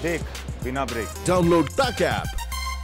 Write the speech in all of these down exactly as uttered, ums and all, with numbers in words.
देख बिना break. Download तक ऐप।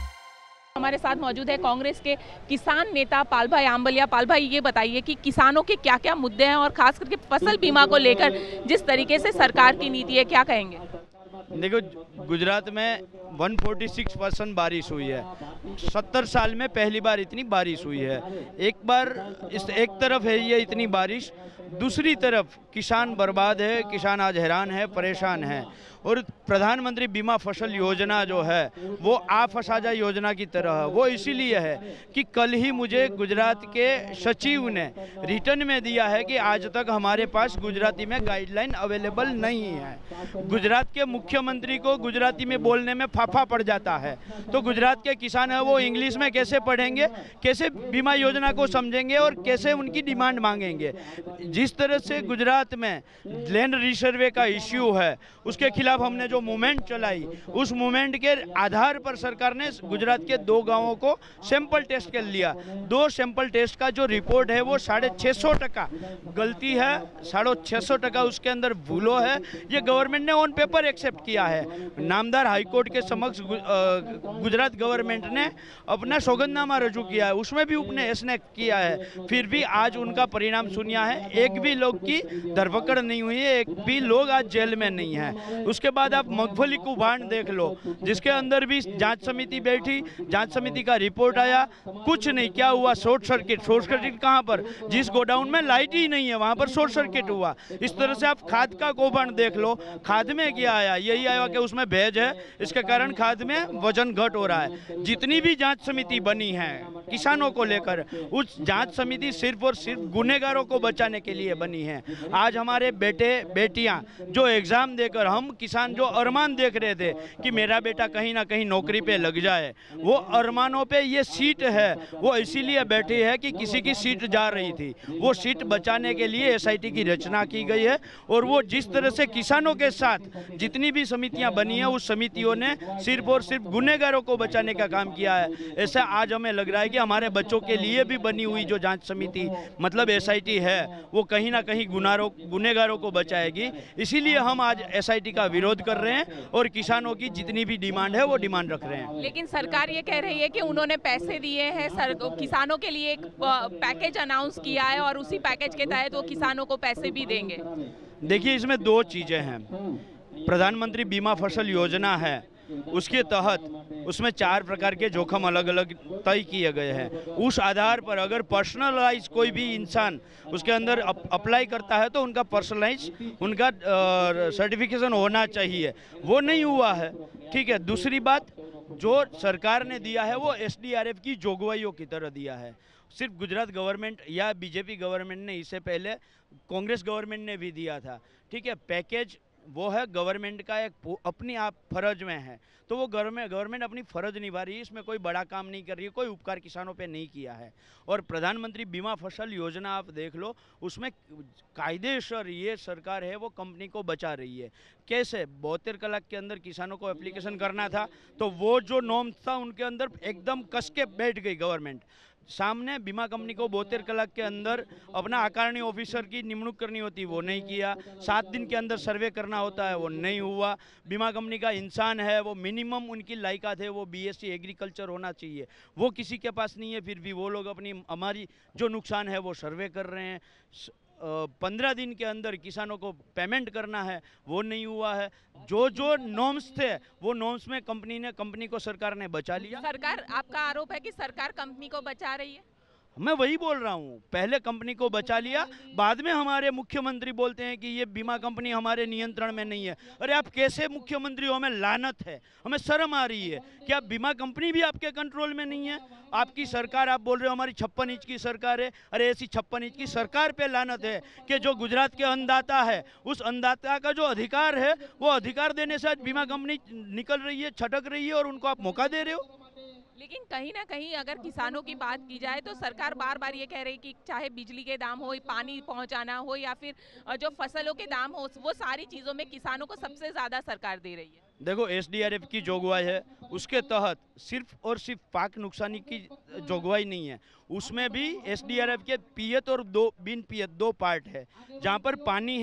हमारे साथ मौजूद है कांग्रेस के किसान नेता पाल भाई आंबलिया। पाल भाई, ये बताइए कि किसानों के क्या क्या मुद्दे हैं और खास करके फसल बीमा को लेकर जिस तरीके से सरकार की नीति है, क्या कहेंगे? देखो, गुजरात में एक सौ छियालीस परसेंट बारिश हुई है। सत्तर साल में पहली बार इतनी बारिश हुई है। एक बार इस एक तरफ है ये इतनी बारिश, दूसरी तरफ किसान बर्बाद है, किसान आज हैरान है, परेशान है। और प्रधानमंत्री बीमा फसल योजना जो है वो आ फसाजा योजना की तरह है। वो इसीलिए है कि कल ही मुझे गुजरात के सचिव ने रिटर्न में दिया है कि आज तक हमारे पास गुजराती में गाइडलाइन अवेलेबल नहीं है। गुजरात के मुख्यमंत्री को गुजराती में बोलने में फाफा पड़ जाता है, तो गुजरात के किसान है वो इंग्लिश में कैसे पढ़ेंगे, कैसे बीमा योजना को समझेंगे और कैसे उनकी डिमांड मांगेंगे। जिस तरह से गुजरात में लैंड रिसर्वे का इश्यू है, उसके खिलाफ हमने जो मूवमेंट चलाई, उस मूवमेंट के आधार पर सरकार ने गुजरात के दो गांवों को सैंपल टेस्ट कर लिया। दो सैंपल टेस्ट का जो रिपोर्ट है वो साढ़े छः सौ टका गलती है, साढ़े छः सौ टका उसके अंदर भूलों है। ये गवर्नमेंट ने ऑन पेपर एक्सेप्ट किया है। नामदार हाईकोर्ट के समक्ष गुजरात गवर्नमेंट ने अपना सौगंधनामा रजू किया है, उसमें भी उपने इसने किया है। फिर भी आज उनका परिणाम सुनिया है, एक भी लोग की धरपकड़ नहीं हुई है, एक भी लोग आज जेल में नहीं है। उसके बाद आप मगफली कौभांड देख लो, जिसके अंदर भी जांच समिति बैठी, जांच समिति का रिपोर्ट आया, कुछ नहीं। क्या हुआ? Short circuit. शॉर्ट सर्किट कहां पर? जिस गोडाउन में लाइट ही नहीं है वहां पर शॉर्ट सर्किट हुआ। इस तरह से आप खाद का कौभांड देख लो, खाद में क्या आया? यही आया कि उसमें भेज है, इसके कारण खाद में वजन घट हो रहा है। जितनी भी जांच समिति बनी है किसानों को लेकर, उस जांच समिति सिर्फ और सिर्फ गुनेगारों को बचाने के लिए बनी है। आज हमारे बेटे बेटियां जो एग्जाम देकर, हम किसान जो अरमान देख रहे थे कि मेरा बेटा कहीं ना कहीं नौकरी पे लग जाए, वो अरमानों पे ये सीट है वो इसीलिए बैठी है कि किसी की सीट जा रही थी। वो सीट बचाने के लिए एसआईटी की रचना की गई है। और वो जिस तरह से किसानों के साथ जितनी भी समितियां बनी है, उस समितियों ने सिर्फ और सिर्फ गुनेगारों को बचाने का काम किया है। ऐसा आज हमें लग रहा है कि हमारे बच्चों के लिए भी बनी हुई जो जांच समिति मतलब एसआईटी है, वो कहीं ना कहीं गुनारों गुनेगारों को बचाएगी। इसीलिए हम आज एसआईटी का विरोध कर रहे हैं और किसानों की जितनी भी डिमांड है वो डिमांड रख रहे हैं। लेकिन सरकार ये कह रही है कि उन्होंने पैसे दिए हैं, सर किसानों के लिए एक पैकेज अनाउंस किया है और उसी पैकेज के तहत वो किसानों को पैसे भी देंगे। देखिए, इसमें दो चीजें हैं। प्रधानमंत्री बीमा फसल योजना है, उसके तहत उसमें चार प्रकार के जोखम अलग अलग तय किए गए हैं। उस आधार पर अगर पर्सनलाइज कोई भी इंसान उसके अंदर अप्लाई करता है तो उनका पर्सनलाइज उनका सर्टिफिकेशन होना चाहिए, वो नहीं हुआ है। ठीक है। दूसरी बात, जो सरकार ने दिया है वो एसडीआरएफ की जोगवाइयों की तरह दिया है। सिर्फ गुजरात गवर्नमेंट या बीजेपी गवर्नमेंट ने, इससे पहले कांग्रेस गवर्नमेंट ने भी दिया था। ठीक है। पैकेज वो है गवर्नमेंट का एक अपनी आप फर्ज में है, तो वो गवर्नमेंट गवर्नमेंट अपनी फर्ज निभा रही है। इसमें कोई बड़ा काम नहीं कर रही है, कोई उपकार किसानों पे नहीं किया है। और प्रधानमंत्री बीमा फसल योजना आप देख लो, उसमें कायदेसर ये सरकार है वो कंपनी को बचा रही है। कैसे? बहत्तर कलाक के अंदर किसानों को एप्लीकेशन करना था, तो वो जो नॉर्म्स था उनके अंदर एकदम कस के बैठ गई गवर्नमेंट। सामने बीमा कंपनी को बहत्तर कलाक के अंदर अपना आकारणी ऑफिसर की निमणूक करनी होती, वो नहीं किया। सात दिन के अंदर सर्वे करना होता है, वो नहीं हुआ। बीमा कंपनी का इंसान है, वो मिनिमम उनकी लायकात है वो बीएससी एग्रीकल्चर होना चाहिए, वो किसी के पास नहीं है। फिर भी वो लोग अपनी हमारी जो नुकसान है वो सर्वे कर रहे हैं। पंद्रह दिन के अंदर किसानों को पेमेंट करना है, वो नहीं हुआ है। जो जो नॉर्म्स थे वो नॉर्म्स में कंपनी ने कंपनी को सरकार ने बचा लिया। सरकार, आपका आरोप है कि सरकार कंपनी को बचा रही है? मैं वही बोल रहा हूँ, पहले कंपनी को बचा लिया, बाद में हमारे मुख्यमंत्री बोलते हैं कि ये बीमा कंपनी हमारे नियंत्रण में नहीं है। अरे आप कैसे मुख्यमंत्री हो? हमें लानत है, हमें शर्म आ रही है कि आप बीमा कंपनी भी आपके कंट्रोल में नहीं है। आपकी सरकार, आप बोल रहे हो हमारी छप्पन इंच की सरकार है। अरे ऐसी छप्पन इंच की सरकार पे लानत है कि जो गुजरात के अन्नदाता है, उस अन्नदाता का जो अधिकार है वो अधिकार देने से आज बीमा कंपनी निकल रही है, छटक रही है और उनको आप मौका दे रहे हो। लेकिन कहीं ना कहीं अगर किसानों की बात की जाए तो सरकार बार बार ये कह रही कि चाहे बिजली के दाम हो, पानी पहुंचाना हो या फिर जो फसलों के दाम हो, वो सारी चीज़ों में किसानों को सबसे ज़्यादा सरकार दे रही है। देखो, एसडीआरएफ की जोगवाई है, उसके तहत सिर्फ और सिर्फ पाक नुकसानी की जोगवाई नहीं है, उसमें भी एसडीआरएफ के पियत और दो बिन पियत दो पार्ट है। जहाँ पर पानी है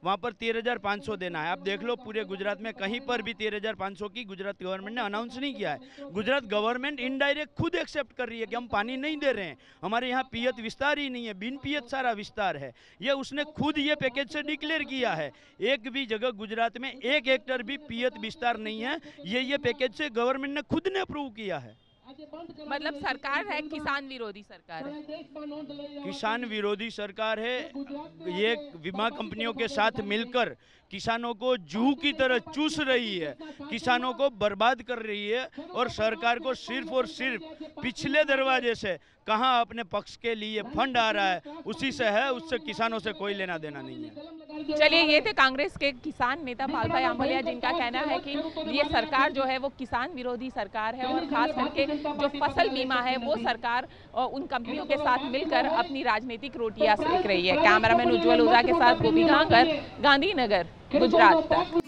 वहाँ पर तेरह हज़ार पाँच सौ देना है। आप देख लो पूरे गुजरात में कहीं पर भी तेरह हज़ार पाँच सौ की गुजरात गवर्नमेंट ने अनाउंस नहीं किया है। गुजरात गवर्नमेंट इनडायरेक्ट खुद एक्सेप्ट कर रही है कि हम पानी नहीं दे रहे हैं, हमारे यहाँ पियत विस्तार ही नहीं है, बिन पियत सारा विस्तार है। ये उसने खुद ये पैकेज से डिक्लेयर किया है। एक भी जगह गुजरात में एक हेक्टर भी पियत विस्तार नहीं है, ये ये पैकेज से गवर्नमेंट ने खुद ने अप्रूव किया है। मतलब सरकार है किसान विरोधी सरकार है। किसान विरोधी सरकार है। ये बीमा कंपनियों के साथ मिलकर किसानों को जूह की तरह चूस रही है, किसानों को बर्बाद कर रही है, और सरकार को सिर्फ और सिर्फ पिछले दरवाजे से कहाँ अपने पक्ष के लिए फंड आ रहा है उसी से है, उससे किसानों से कोई लेना देना नहीं है। चलिए, ये थे कांग्रेस के किसान नेता पाल भाई आंबलिया, जिनका कहना है कि ये सरकार जो है वो किसान विरोधी सरकार है, और खास करके जो फसल बीमा है वो सरकार और उन कंपनियों के साथ मिलकर अपनी राजनीतिक रोटियां सेक रही है। कैमरामैन उज्जवल ओझा के साथ गोपी गांकर, गांधीनगर, गुजरात तक।